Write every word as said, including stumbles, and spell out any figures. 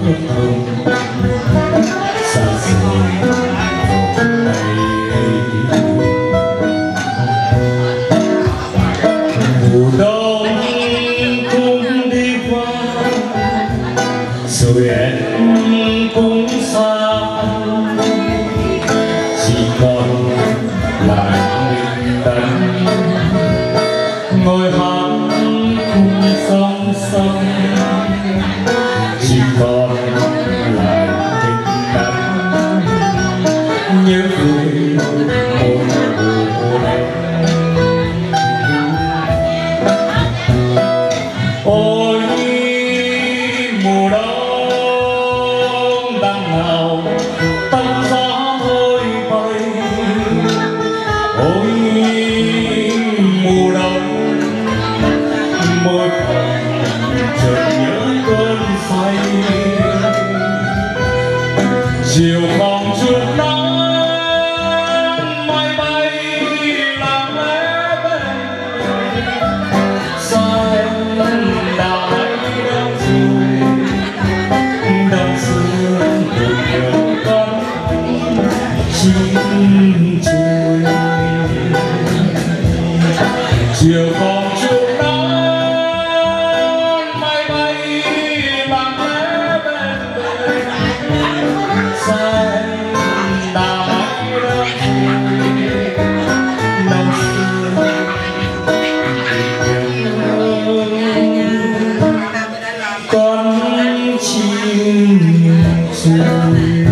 nước hồng xa xôi vòng tay mùa đông cũng đi qua rồi em cũng xa chỉ còn lại mình tánh ngồi hát cùng sóng sông chỉ còn lại mình tánh nhớ về một mùa đông. Ôi mùa đông đằng nào tóc gió thôi bay. Ôi mùa đông môi chợt nhớ cơn say chiều phòng chút nắng máy bay làm mé bên xa em đã thấy đâu rồi đâu xưa được nhớ con chim trời chiều phòng chút nắng máy bay làm mé bên bên xa em đã thấy đâu rồi đâu xưa con chim trời.